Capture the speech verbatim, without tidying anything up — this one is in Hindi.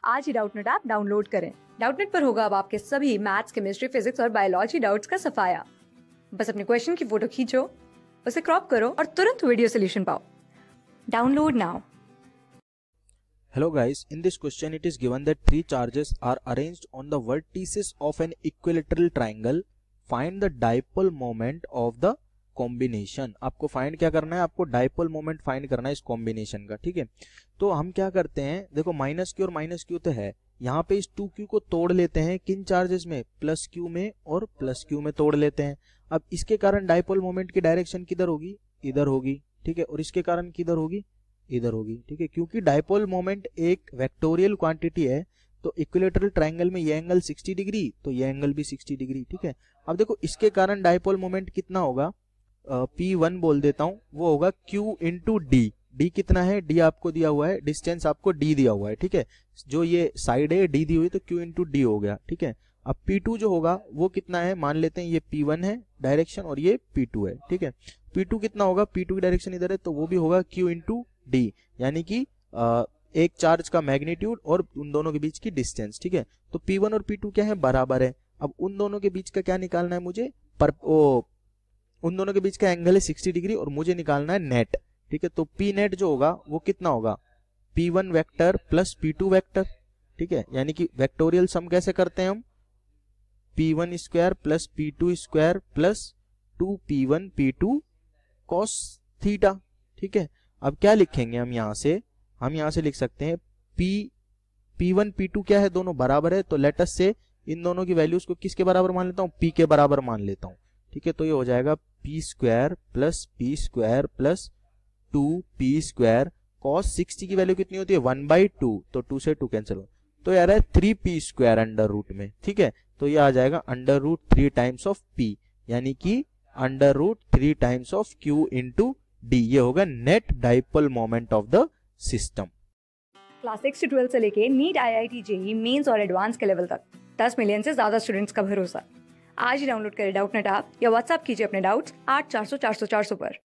आज ही डाउटनेट ऐप डाउनलोड करें। डाउटनेट पर होगा अब आपके सभी मैथ्स, केमिस्ट्री, फिजिक्स और बायोलॉजी डाउट्स का सफाया। बस अपने क्वेश्चन की फोटो खींचो, उसे क्रॉप करो और तुरंत वीडियो सोल्यूशन पाओ। Download now. Hello guys, in this question it is given that three charges are arranged on the vertices of an equilateral triangle. Find the dipole moment of the combination. आपको फाइंड क्या करना है? आपको डाइपोल मोमेंट फाइंड करना है इस कॉम्बिनेशन का, ठीक है। तो हम क्या करते हैं, देखो माइनस क्यू और माइनस क्यू तो है, यहाँ पे इस टू क्यू को तोड़ लेते हैं किन चार्जेस में? प्लस क्यू में और प्लस क्यू में तोड़ लेते हैं। अब इसके कारण डाइपोल मोमेंट की डायरेक्शन किधर होगी? इधर होगी, ठीक है। और इसके कारण किधर होगी? इधर होगी, ठीक है। क्योंकि डाइपोल मोमेंट एक वेक्टोरियल क्वांटिटी है, तो इक्विलेटरल ट्रायंगल में ये एंगल साठ डिग्री, तो ये एंगल भी साठ डिग्री, ठीक है। अब देखो इसके कारण डाइपोल मोमेंट कितना होगा? पी वन बोल देता हूं, वो होगा Q इंटू डी। डी कितना है? डी आपको दिया हुआ है, डिस्टेंस आपको डी दिया हुआ है, ठीक है। जो ये साइड है डी दी हुई, तो Q इंटू डी हो गया, ठीक है। अब पी टू जो होगा वो कितना है? मान लेते हैं ये पी वन है डायरेक्शन और ये पी टू है, ठीक है। पी टू कितना होगा? पी टू की डायरेक्शन इधर है, तो वो भी होगा Q इंटू डी, यानी कि एक चार्ज का मैग्नीट्यूड और उन दोनों के बीच की डिस्टेंस, ठीक है। तो पी वन और पी टू क्या है? बराबर है। अब उन दोनों के बीच का क्या निकालना है मुझे? पर ओ, उन दोनों के बीच का एंगल है साठ डिग्री और मुझे निकालना है नेट, ठीक है। तो पी नेट जो होगा वो कितना होगा? P one vector plus P two vector, ठीक है। यानी कि वेक्टोरियल सम कैसे करते हैं हम? P one square plus P two square plus two P one P two cos theta, ठीक है। अब क्या लिखेंगे हम यहाँ से? हम यहाँ से लिख सकते हैं P P one P two क्या है? दोनों बराबर है, तो लेट अस से इन दोनों की वैल्यूज को किसके बराबर मान लेता हूँ? पी के बराबर मान लेता हूँ, ठीक है। तो ये हो जाएगा P square plus P square plus two P square cos sixty की वैल्यू कितनी होती है? वन बाई टू, तो टू से टू कैंसिल हो, तो यार है three P square under root में, ठीक है। तो ये आ जाएगा under root three times of P, यानी कि under root three times of Q into D. ये होगा net dipole moment of the system. Class six से ट्वेल्थ से लेके NEET, I I T, JEE mains और एडवांस के लेवल तक दस मिलियन से ज्यादा स्टूडेंट्स का भरोसा। आज ही डाउनलोड करें डाउटनेट ऐप या व्हाट्सएप कीजिए अपने डाउट्स आठ चार सौ चार सौ चार सौ पर।